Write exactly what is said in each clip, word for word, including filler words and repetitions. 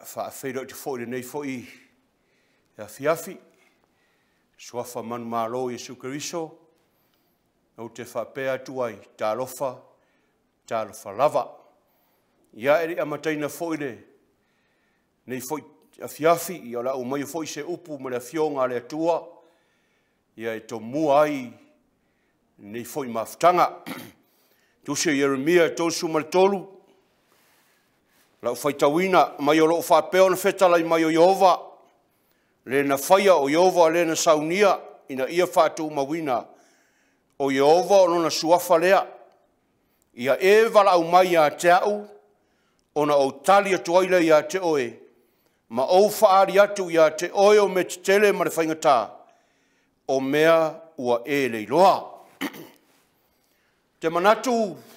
whaafeiro te fo i nei fo i Afiafi. Suafa man malo Yesu Keriso. O te whapea tuai, tā lofa, tā lofa lava. Ia eri amataina fo i le. Nei fo i Afiafi, i ala o mai fo i se upu ma le fionga le atua. Ia e to mua ai, nei fo i mafutanga. Tuse Jeremia tosu mal tolu. Lau whaitawina, mai o loo whapeo na whetala i mai o Yehova. Le na whaia o Yehova, le na saunia, ina ia whātou mawina. O Yehova o nona suafa lea. Ia e wala au mai a te au, ona o tali atu aile i a te oe. Ma o whaari atu i a te oe o me te tele ma le whaingatā. O mea ua e leiloa. Te manatu,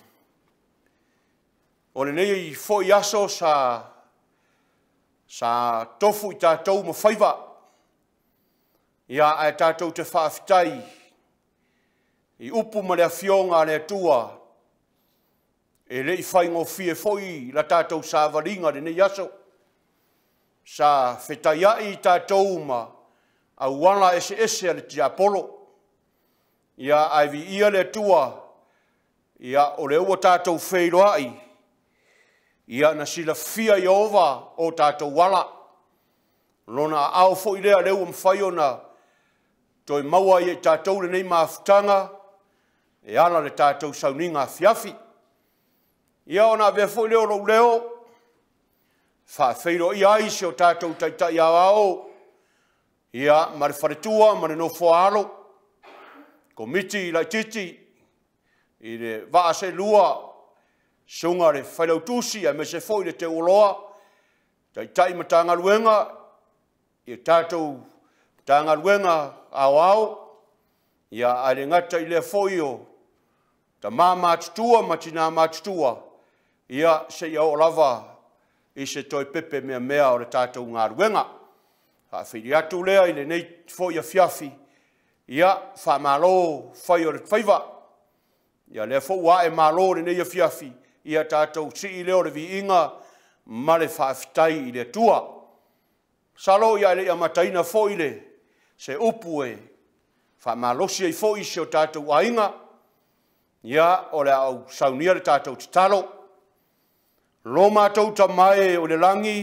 o le nei fo i aso sa, sa tofu i tātou ma whaiva. Ia ai tātou te whaafitai. I upu ma le afionga le atua. E le i whaingo fie foi la tātou sa varinga le nei aso. Sa whetaiai tātou ma au wana ese ese ale te Apollo. Ia ai vi ia le atua. Ia o le ua tātou wheiroai. Ia na sila fia Jehova o tātou wala. Lona au fo i lea leu mwhai o na toi maua i tātou le nei maafutanga. E ana le tātou sauninga Afiafi. Ia ona vea fo i leo rau leo. Wha wheiro i aise o tātou taitai au au. Ia mare wharetua, mare no whaaro. Komiti i lai titi. I le waa se lua, sunga le whailautusi, a me se foi le te oloa, tai tai ma tanga luenga, i tātou tanga luenga au au, ia a le ngata i le foi o, ta mā mātutua, ma tina mātutua, ia se ia o lava, i se toi pepe mea mea o le tātou ngā luenga. Ha whiri atu lea i le nei foi Afiafi, ia wha malo whai o le whaiva, ia lea fo wa e malo le nei Afiafi, ia tātou si i leo le vi inga, ma le whaafitai i le tua. Salo ia le amataina fo i le, se upu e, wha malosi e fo i se o tātou ainga, ia o le au saunia le tātou titalo. Lo mātou ta mai o le langi,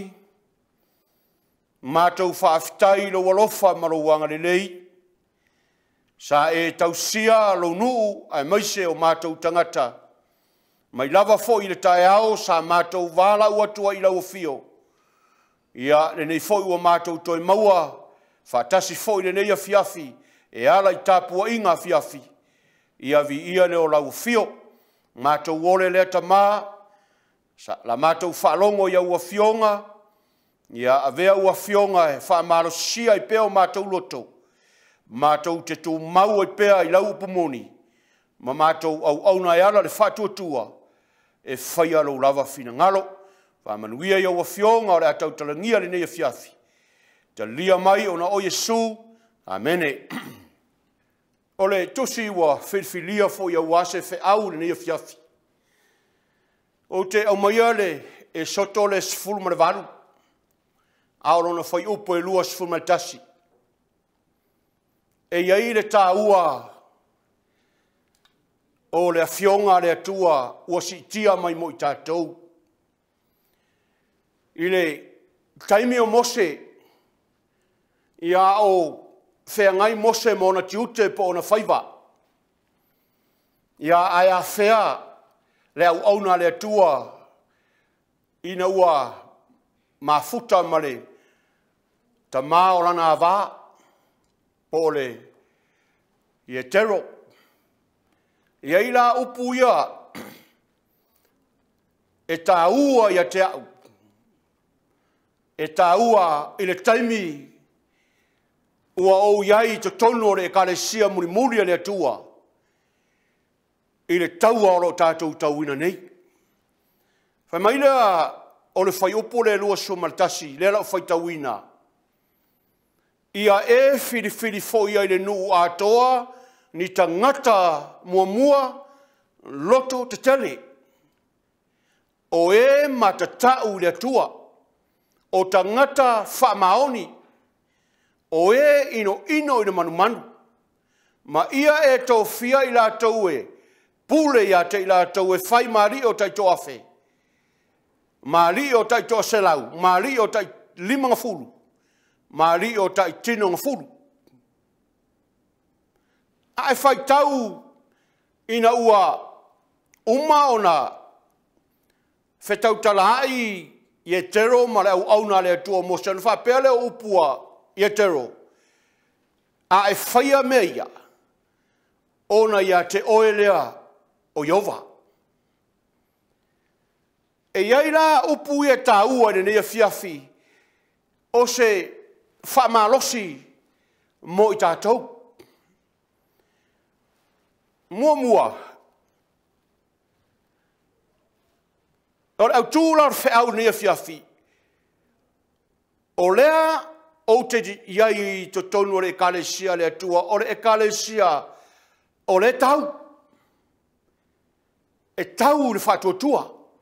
mātou whaafitai lo walofa marouanga le lei, sa e tausia lo nuu ai maise o mātou tangata. Mai lava fo i le tae ao sa mātou wala uatua i lau fio. Ia le nei fo i ua mātou toi maua, whaatasi fo i le nei Afiafi, e ala i tāpua inga Afiafi. Ia vi ia le o lau fio, mātou ole le ta mā, sa la mātou whaalongo ia ua fionga, ia avea ua fionga e whaamalosia i peo mātou loto. Mātou te tū mau i pea i lau upumoni. Ma mātou au au na ala le whatuatua. E whaia lo lava fina ngalo. Whamanuia i au awhionga o le atau talangia le nei Afiafi. Ta lia mai o na o Yesu. Amene. O le tusi wa whirwhilia fo i au ase whi au le nei Afiafi. O te au maia le e soto le sfulu mare varu. Aorona whai upo e lua sfulu mare tasi. E iai le tā ua o le afionga le atua ua si tia mai mo i tātou. I le taimi o mose ia o whea ngai mose mo na tiute po na whaiva. Ia ai a whea le au auna le atua ina ua mafuta male ta maa o lana a vaa. Ole i e tero. Ia i la upu ia e tā ua i a te au. E tā ua i le taimi ua o iai te tono le Ekalesia muri muri le atua. I le taua o lo tātou tauina nei. Whai maila o le whai upu le lua so maltasi, le lau whai tauina. Ia e whiri whiri fo ia i le nuu atoa, ni ta ngata mua mua, loto te tele. O e matatau le atua, o tangata whamaoni o e ino ino ina manu manu. Ma ia e tō fia i la tau e pule ia te i la tau e whai maari o tai tō awhe. Maari o tai tō selau, maari o tai lima ngā furu, maari o tai tino ngā furu. A e whai tau ina ua uma o na whetau talahai i e tero ma le au auna le atua mosa. Nā whapea le upua i e tero. A e whaia mea ia. Ona ia te oe lea o Iova. E iai la upu i e tā ua ne nei Afiafi o se whamalosi mo i tātou. Mua mua. Ora au tūlar wheau nei Afiafi. O lea o te iai to tonu o le Ekalesia le atua, o le Ekalesia o le tau. E tau le whatuatua.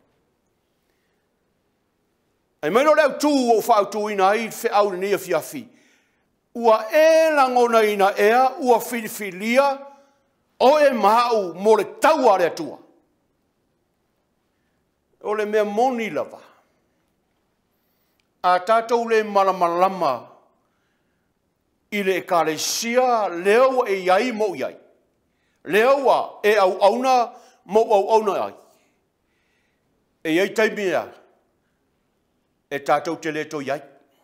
E maino le au tū o whautu ina i wheau nei Afiafi. Ua e langona ina ea, ua whiriwhiria, o e mau mo le tau a le atua. O le mea moni lava. A tātou le malamalama i le Ekalesia leo e iai mo iai. Leo e au auna mo au auna ai. E iai taimia e tātou te leto iai.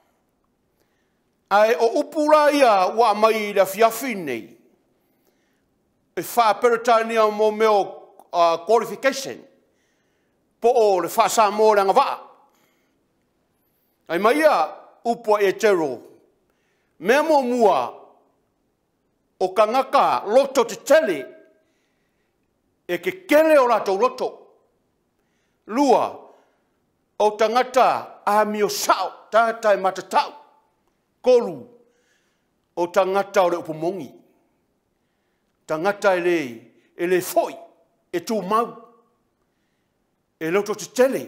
Ai o upura ia wa mai le Afiafi nei. E whaaperatania mo meo uh, qualification. Po o le whaasa mō ranga waa. Ai mai ia upua e tero. Mea mo mua o ka ngaka loto te tele e ke kele o ratou loto. Lua o tangata a mio sao, tātai matatau. Kolu o tangata o le upumongi. Tangata e le, e le foi, e tū mau. E loto te tele.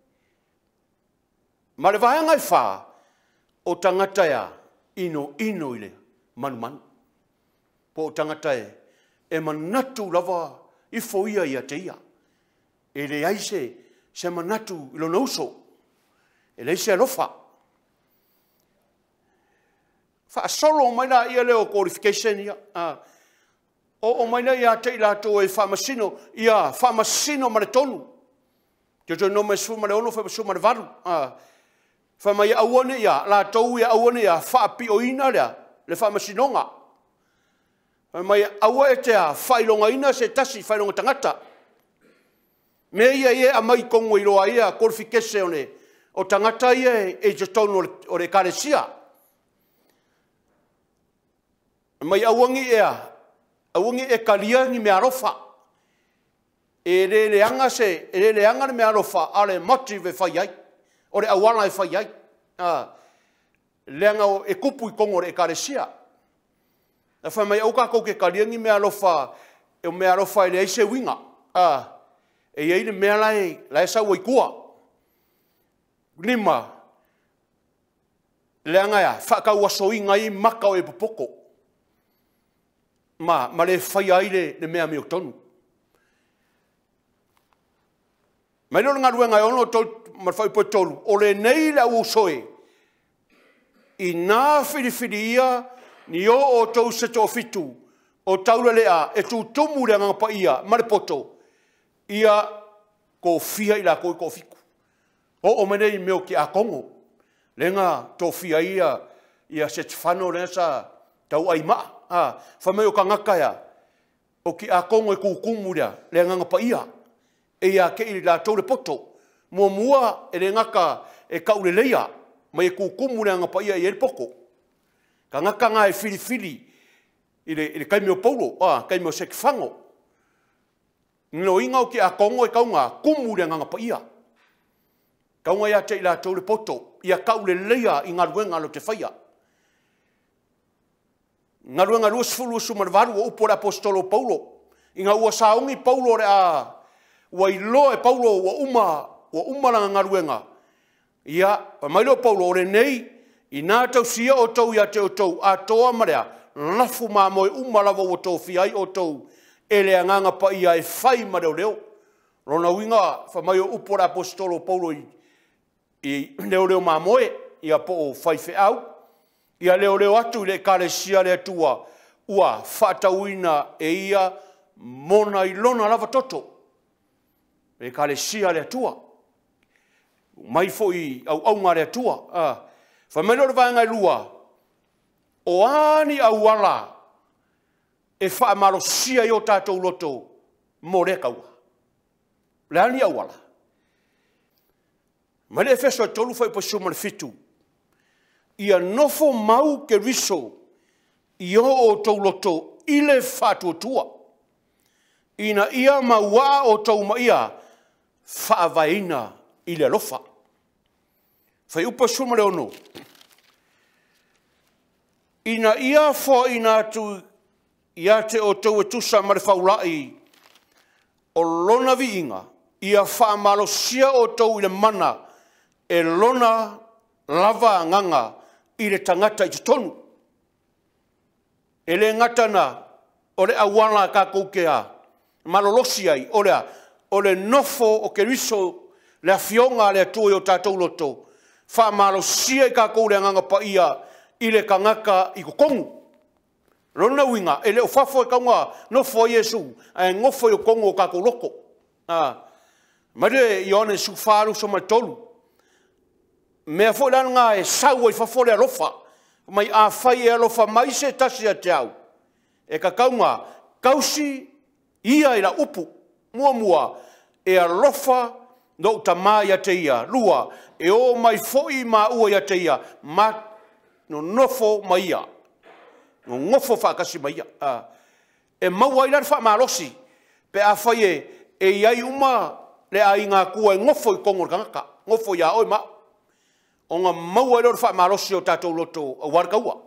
Ma le vahenga i whā o tangata ia ino ino i le manu manu. Po o tangata e, e manatu lava i foia ia te ia. E le aise se manatu i lo nauso. E le aise alofa. Wha solo mai na ia leo qualification ia. Uh, o, o mai na ia te ilato e whamasino, ia whamasino ma le tonu. Te tō nome su ma le ono, wha su ma le varu. Uh, wha mai auane ia, la tau ia auane ia, wha pio ina lea, le whamasinonga. Mai aua e te a whailonga ina se tasi whailonga tangata. Me ia ia a mai kongo i roa ia qualification e o tangata ia e te tono o le Ekalesia. Mai auangi ea, auangi e kaliangi me arofa. E le leanga se, e le leanga me arofa ale motive whai ai. O le awana e whai ai. Ah, leanga o e kupu i kongo o le Ekalesia. E whai mai auka kou ke kaliangi mea alofa, e o mea alofa e le eise winga. Ah, e eile mea lai, lai sau i kua. Lima, leanga ia, whakau aso inga i maka o e popoko. Ma, ma le whai aile le mea meo tonu. Mai no ngā ruenga e ono tol, ma whai po tolu, o le nei la usoe, i nā whiriwhiri ia, ni o o tau se tō fitu, o taura lea, e tū tumu rea ngā pa ia, maripoto, ia ko fia i la koe ko fiku. O o menei meo ki a kongo, le ngā tō fia ia, ia se tfano rea sa tau ai maa, ha, whamei o ka ngaka ia, o ki a kongo e kukumu rea, le ngā pa ia, e ia ke i la tau le poto, mua mua e le ngaka e kaure leia, mai e kukumu rea ngā pa ia i e poko. Ka ngaka ngā e whiri whiri i le, le kaimeo paulo, ah, kaimeo sekifango. Ngino inga o ki a kongo e kaunga, kumu rea nganga pa ia. Kaunga ia te i la tau le poto, ia kau le leia i ngā ruenga lo te whaia. Ngā ruenga lua sifuru su marvaru o upo le apostolo paulo. I ngā ua saongi paulo re a, ua ilo e paulo ua uma, ua uma langa ngā ruenga. Ia, mai lo Paulo ore nei, i nā tau sia o tau ia te o tau, a toa marea, lafu mā moe umalawa o tau fiai o tau, e le anganga pa ia e whai mareo leo. Rona winga, wha mai o upora apostolo Paulo i, i leo leo mā moe, ia po o whai whi au, ia leo leo atu i le Ekalesia le atua, ua whatauina e ia mona i lona lava toto. Le Ekalesia le atua. Mai fo i au au ngā le atua. Ah. Whamelo le vāngai lua, o ani au ala, e wha amaro sia i o tātou loto, mō rea kaua. Le ani au ala. Mai le efeso e tolu whai pa suma le fitu, ia nofo mau ke riso, i o o tau loto, i le whātua tua. Ina ia maua o tau maia, whaavaina i le lofa. Whai upa suma le ono. Ina ia fo ina tu ia te o tau e tusa mare whaulai o lona vi inga, ia whaamalo sia o tau i le mana e lona lava nganga i le tangata i te tonu. E le ngatana o le awala ka koukea, malolosi ai, o le, o le nofo o ke riso le afionga le atui o tātou loto, whaamalo sia i ka kou le nganga pa ia i le kangaka i kokongu. Rona winga, e le o whafo e kaunga nofo Yesu, e ngofo i o kongo o kako loko. Ah. Mare i one su wharu so mai tolu. Mea fo lana ngā e sau i whafo le alofa. Mai a whai e alofa mai se tasi a te au. E ka kaunga, kausi ia i la upu, mua mua, e alofa no tamai a te ia. Lua, e o mai foi ma ua i a te ia, ma no nofo mai ia. No ngofo whakasi mai ia. Uh, e maua i lana wha malosi. Pe a whai e, e iai uma le a i ngā kua e ngofo i kongo kangaka. Ngofo i a oi ma. O ngā maua i lana wha malosi o tātou loto a warkaua.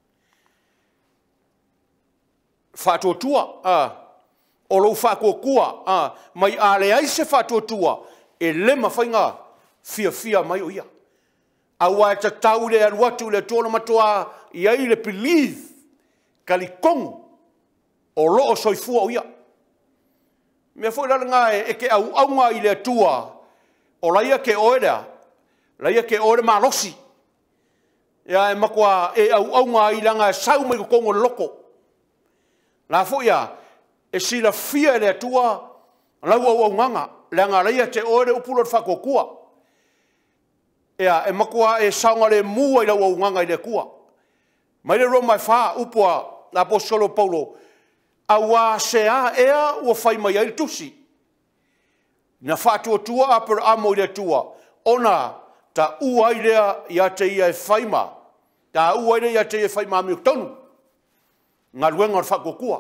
Whātua tua. Uh, o lou whākua kua. Uh, mai a le aise whātua tua. E lema whainga fia fia mai o ia. Awa e tatau le aruatu le tōna matua i ai le believe kali kongu o loo soifua o ia. Mea fwoi lana ngā e ke au aunga i le atua o laia ke oerea, laia ke oere malosi. Ia e makua e au aunga i langa e sau mai ko kongo le loko. Nā fwoi a, e sila fia le atua lau au aunganga, langa laia te oere upulot whakokua. Ia e makua e saunga le mua i lau au nganga i le kua. Mai le roma e wha upua la apostolo Paulo, a wā se a ea ua whai mai ai tusi. Na whātua tua apera amo i le tua, ona ta ua i lea i a te ia e whaima, ta ua i lea i a te ia e whaima amiok tonu. Ngā ruenga o whakokua.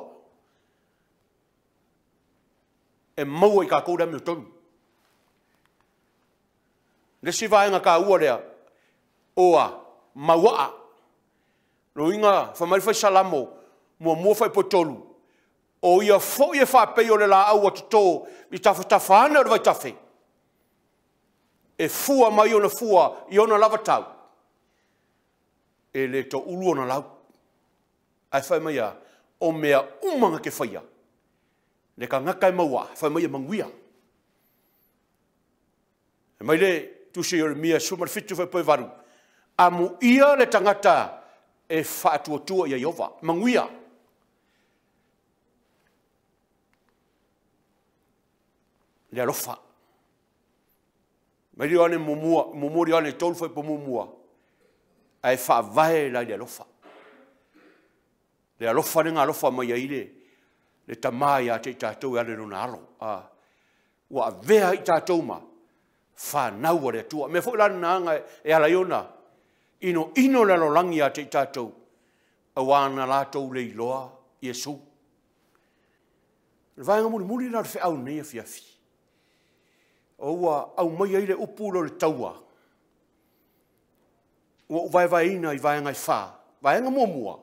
E maua i ka kouda amiok tonu. Lesi vaenga ka ua lea, oa, mawaa. No inga, whamari whai salamo, mua mua whai potolu. O ia fo ia whapei o le la au atu tō, i tawha tawhana o le vai tawhi. E fua mai o na fua, i ona lava tau. E le to ulu o na lau. Ai whai mai a, o mea umanga ke whaia. Le ka ngakai maua, whai mai a manguia. E mai le, tu se o le mia sumar fitu whai poi varu. Amu ia le tangata, e whātua tua i a Iova, manguia. Le alofa. Mai rio ane mumua, mumuri ane tolu whai po mumua. Ai whaavae la le alofa. Le alofa ne ngā alofa mai a ile, le tamai a te i tātou e ane runa alo. Ua vea i tātou ma, whanau a le tua. Me fo lana nanga e ala iona, ino ino le lolangi a te i tātou, a wāna lātou le iloa, Iesu. Le vāenga muri muri la re au nei Afiafi. O ua au mai ai le upulo le taua. Ua vai vai ina i vāenga i whā, vāenga mua mua.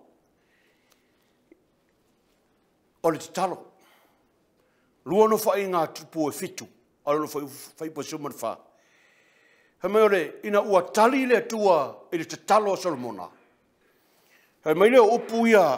O le te talo. Lua no whai ngā tupu e fitu, o le no whai po suman whā. He mai ole ina ua tali le tua i le te talo Solomona. He mai le upu ia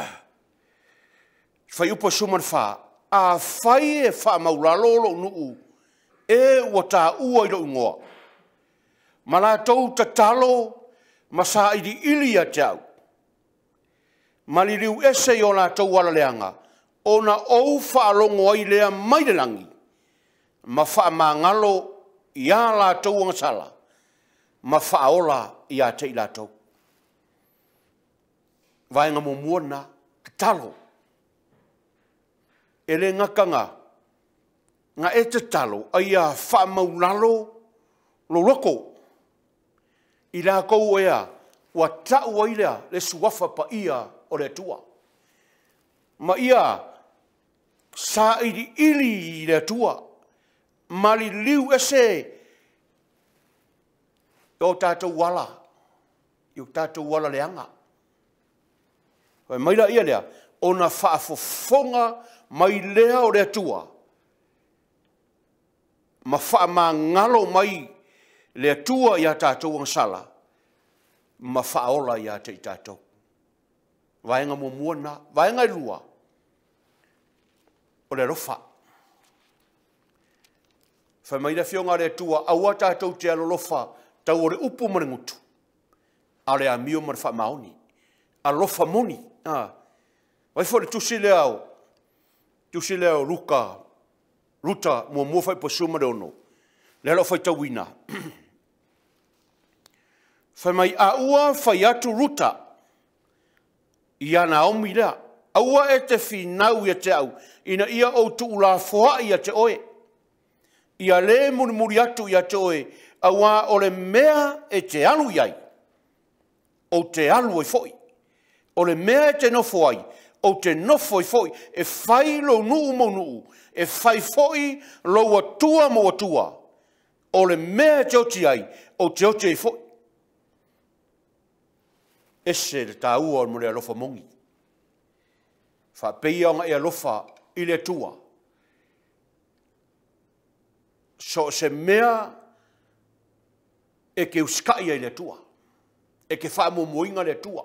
fai upa suman wha. A fai e wha maulalo nuu e ua tā ua i lo ingoa. Ma la tau ta talo ma sa i di ili a te au. Ma li riu ese i o la tau wala leanga. O na ou wha alongo ai lea mai le langi. Ma wha ma ngalo i a la tau anga sala. Ma wha ola i a te i la tau. Vaenga mo muana te talo. E le ngakanga. Nga e te talo ai a wha maulalo lo loko. I la kou ea wa tau ai lea le suafa pa ia o le tua. Ma ia sa ili ili le tua. Ma li liu ese o tātou wala. I o tātou wala leanga. Wai maila ia lea o na whaafofonga mai lea o le tua. Ma wha ma ngalo mai le tua i a tātou ang sala. Ma wha ola i a te i tātou. Vaenga mo muana, vaenga i lua. O le rofa. Whai mai le fionga le tua, aua tātou te alolofa, tau o le upu marengutu. A le amio mar wha maoni. A lofa moni. Ah. Vai fo le tusi le au. Tusi le au ruka. Ruta mua mua fai pasuma le ono. Le lo fai tawina. Fai mai a ua fai atu ruta. Ia na omi lea. A ua e te finau ia te au. Ina ia o tu ula foa ia te oe. Ia le muri muri atu ia te oe. A ua o le mea e te alu iai. O te alu e foi. O le mea e te nofo ai. O te nofo e foi. E fai lo nuu mo nuu. E fai foi lo atua mo atua. O le mea te oti ai. O te oti e foi. Ese le tā ua mo le alofa mongi. Fa peionga e alofa i le tua. So se mea e ke uskai ai le tua. E ke wha mo moinga le tua.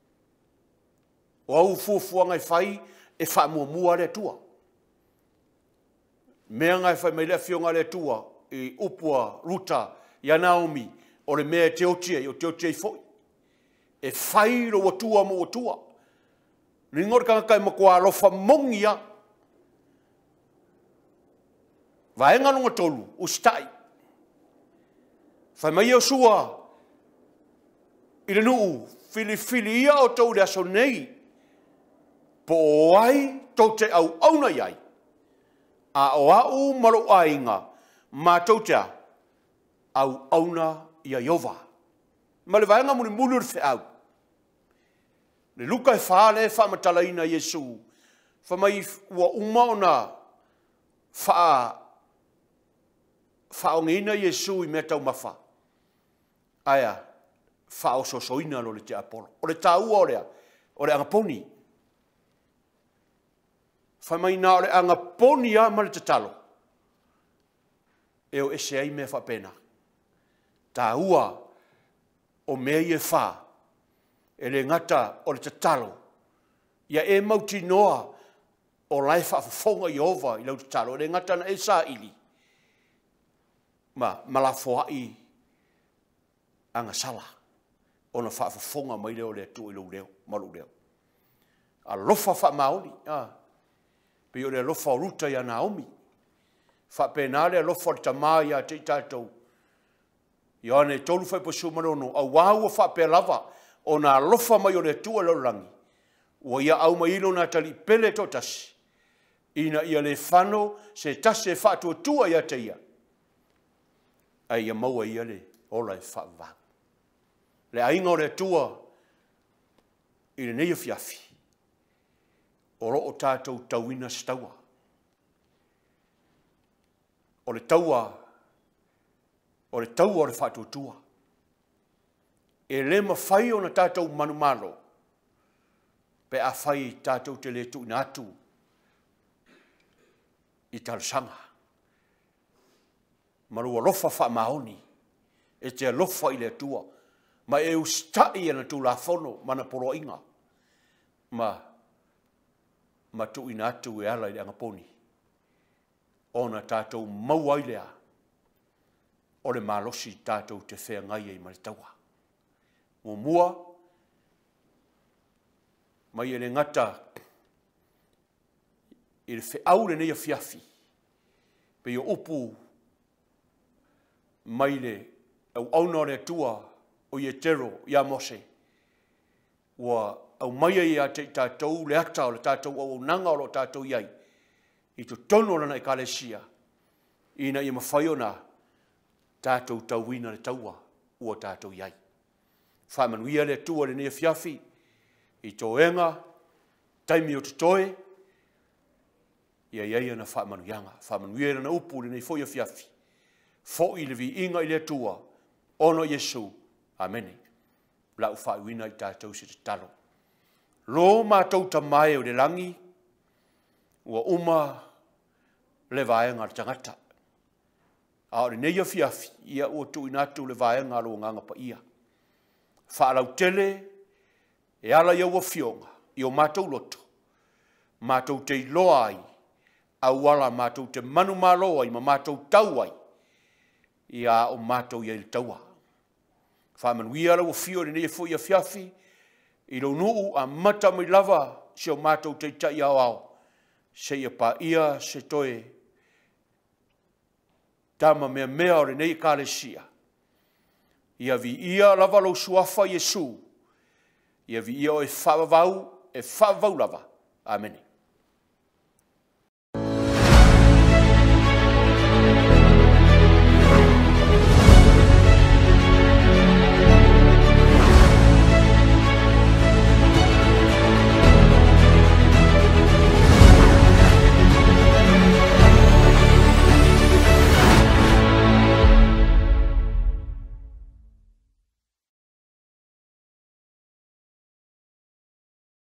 O au fuafuanga e whai e wha mo mua le tua. Mea ngai whai mai le fionga le tua i upua ruta i a Naomi o le mea te otia i o te otia i foi. E whai ro watua mo watua. Ringor kanga kai makua alofa mongia. Vaenga nunga tolu, ustai. Whai mai o sua i le nuu, fili fili ia o tau le aso nei. Po ai tau te au auna iai. A o au maro ainga, ma tau te au auna ia Iova. Ma le vaenga muni mulur fe au. Le luka e whaale e whamatalaina Yesu. Whamai ua umaona wha whaongeina Yesu i mea tau mawha. Aia, wha o sosoina lo le te apolo. O le tāua o lea, o le angaponi. Whamai nā o le angaponi a ma le te talo. E o ese ai mea whapena. Tāua o mea i e wha. E le ngata o le te talo. Ia e mauti noa o lai whaafonga i ova i lau te talo. E le ngata na e sa ili. Ma, malafoa i anga sala. O na whaafonga mai leo le tu i lau leo, malu leo. A lofa wha maoni. Ah. Pe o le lofa o ruta i a Naomi. Wha penale a lofa o le tamai a te tātou. Ia ane tolu whai po sumarono. A wāua wha pe lava. O na lofa mai o le tua laurangi. Ua ia au mai ilo na tali pele to tasi. Ina ia le whano se tasi e whaatua tua ia te ia. Ai ia maua ia le ola e whaavang. Le ainga o le tua i le nei Afiafi. O ro o tātou tauina staua. O le taua, o le taua o le whaatua tua. E le mawhai o na tātou manumalo. Pe a whai tātou te le tu ina atu. I talsanga. Marua lofa wha maoni. e te alofa i le atua, ma e ustai ana tu la fono, mana poro inga, ma, ma tu ina atu e ala i le angaponi, ona tātou maua i lea, o le malosi tātou te whea ngai e maritaua. Ngō mua, mai e le ngata, i le whe au le nei Afiafi, pe i upu, mai le, au auna le atua, o i e tero, i a mose, ua au mai e a te tātou le ata o le tātou au nanga o le tātou iai, i tu tono lana Ekalesia, ina i mawhai ona tātou tauina le taua ua tātou iai. Whamanuia le tua le nei Afiafi, i tō enga, taimi o tutoe, ia iai ana whamanuianga, whamanuia na upu le nei foi Afiafi, fo i le vi inga i le tua, ono Yesu, amene. Lau whaiwina i tātou si te talo. Lo mātou ta mai o le langi, ua uma le vaenga le tangata. A ore nei Afiafi, ia ua tu inatu le vaenga alo nganga pa ia. Whaalau tele, e ala ia ua fionga, i o mātou loto. Mātou te iloa ai, au ala mātou te manu māloa i ma mātou tau ai, ia o mātou ia il taua. Whamanuia ua fio le nei fo i Afiafi, i lo nuu a mata mai lava, se o mātou te tai au au, se ia pa ia se toe, tama mea mea o le nei Ekalesia. Ia vi ia lava lo suafa Yesu. Ia vi ia o e whavavau, e whavavau lava. Amen.